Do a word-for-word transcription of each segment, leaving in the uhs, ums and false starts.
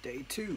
day two.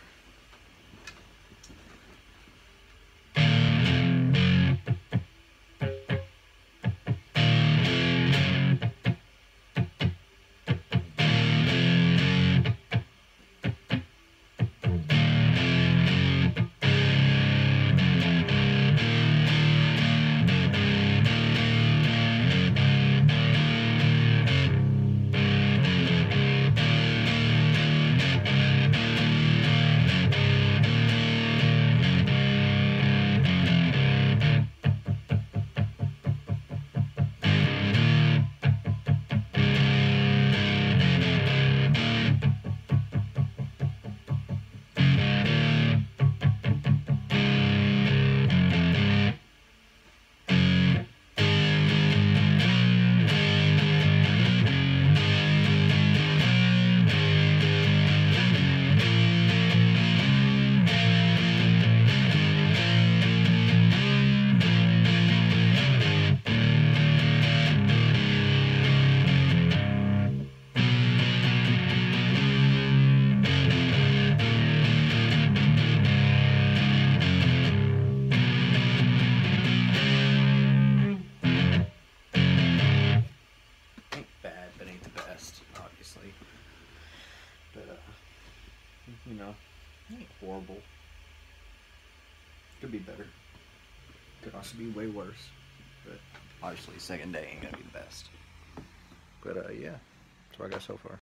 Obviously, but uh, you know, ain't horrible. Could be better. Could also be way worse. But obviously, second day ain't gonna be the best. But uh, yeah, that's what I got so far.